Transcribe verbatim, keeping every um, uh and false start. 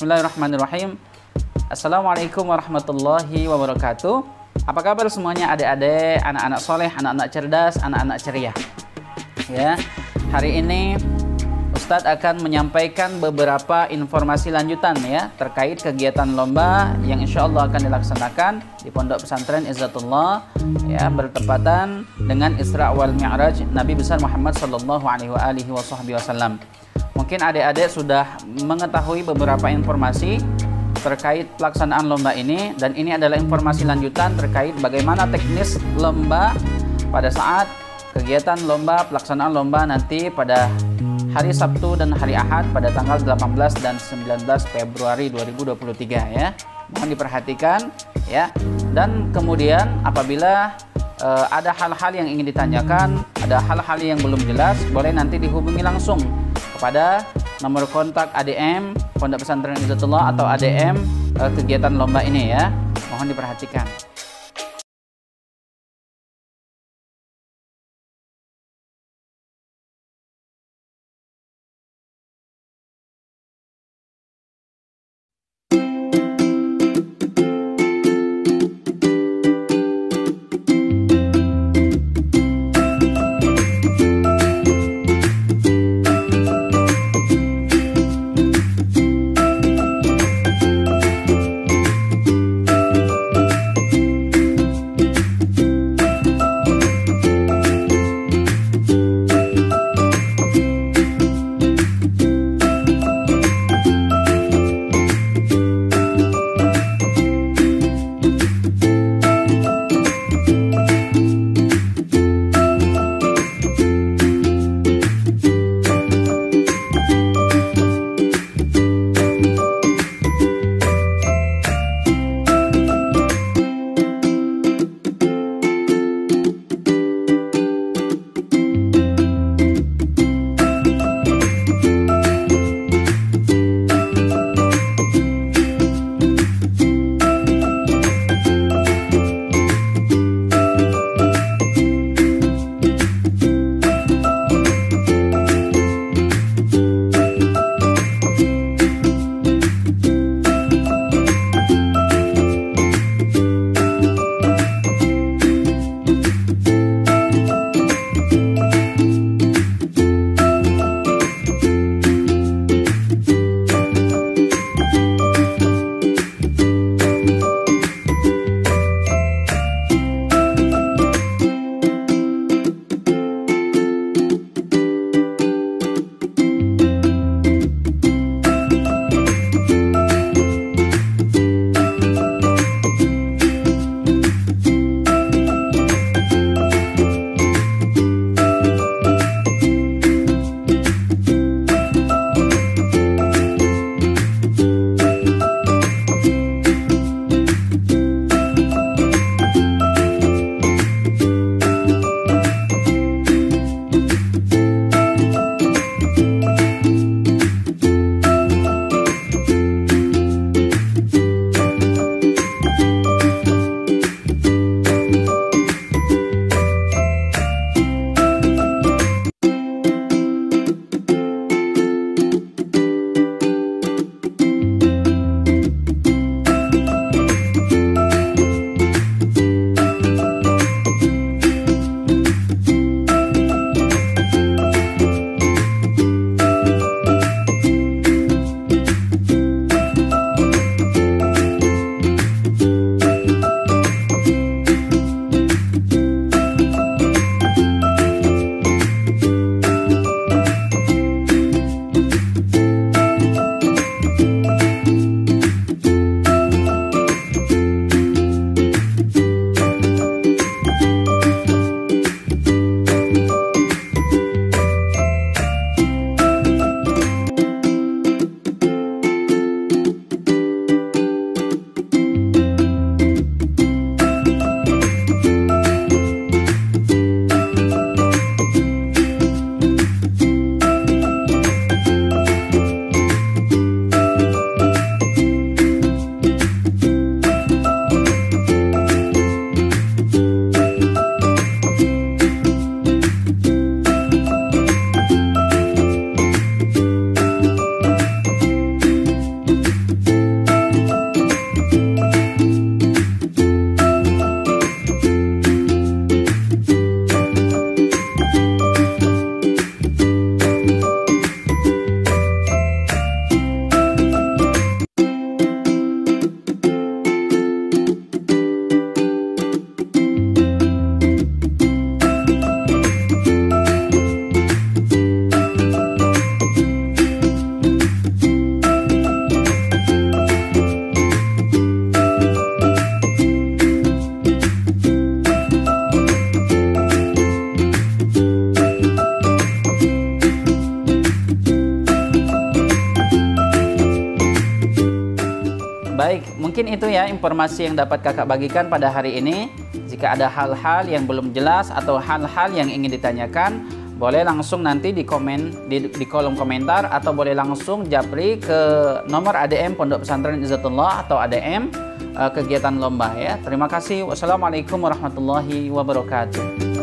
Bismillahirrahmanirrahim. Assalamualaikum warahmatullahi wabarakatuh. Apa kabar semuanya adik-adik, anak-anak soleh, anak-anak cerdas, anak-anak ceria? Ya, hari ini Ustadz akan menyampaikan beberapa informasi lanjutan ya terkait kegiatan lomba yang insya Allah akan dilaksanakan di Pondok Pesantren Izzatullah ya, bertepatan dengan Isra wal Mi'raj Nabi besar Muhammad Sallallahu Alaihi Wasallam. Mungkin adik-adik sudah mengetahui beberapa informasi terkait pelaksanaan lomba ini, dan ini adalah informasi lanjutan terkait bagaimana teknis lomba pada saat kegiatan lomba, pelaksanaan lomba nanti pada hari Sabtu dan hari Ahad pada tanggal delapan belas dan sembilan belas Februari dua ribu dua puluh tiga ya. Mohon diperhatikan ya. Dan kemudian apabila uh, ada hal-hal yang ingin ditanyakan, ada hal-hal yang belum jelas, boleh nanti dihubungi langsung kepada nomor kontak A D M Pondok Pesantren Izzatullah atau A D M uh, kegiatan lomba ini ya. Mohon diperhatikan. mungkin itu ya informasi yang dapat kakak bagikan pada hari ini. Jika ada hal-hal yang belum jelas atau hal-hal yang ingin ditanyakan, boleh langsung nanti di komen di, di kolom komentar, atau boleh langsung japri ke nomor A D M Pondok Pesantren Izzatullah atau A D M uh, kegiatan lomba ya. Terima kasih. Wassalamualaikum warahmatullahi wabarakatuh.